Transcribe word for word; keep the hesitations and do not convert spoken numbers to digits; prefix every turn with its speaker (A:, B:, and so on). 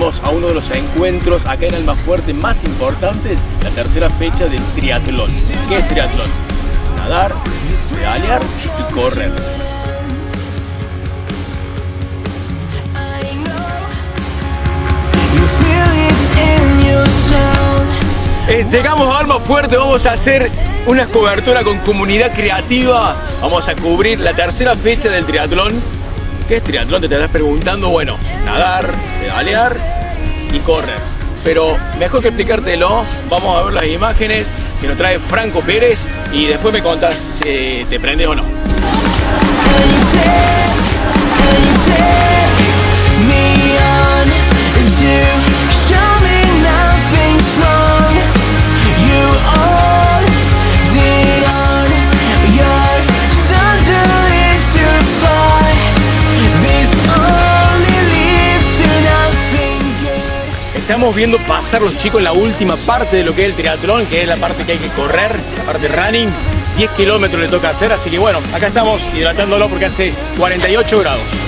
A: Venimos a uno de los encuentros acá en Almafuerte más importantes, la tercera fecha del triatlón. ¿Qué es triatlón? Nadar, pedalear y correr. Eh, llegamos a Almafuerte, vamos a hacer una cobertura con comunidad creativa. Vamos a cubrir la tercera fecha del triatlón. ¿Qué es triatlón? Te estarás preguntando. Bueno, nadar, pedalear y correr. Pero mejor que explicártelo, vamos a ver las imágenes que nos trae Franco Pérez y después me contás si te prendes o no. Estamos viendo pasar los chicos la última parte de lo que es el triatlón, que es la parte que hay que correr, la parte running. diez kilómetros le toca hacer, así que bueno, acá estamos hidratándolo porque hace cuarenta y ocho grados.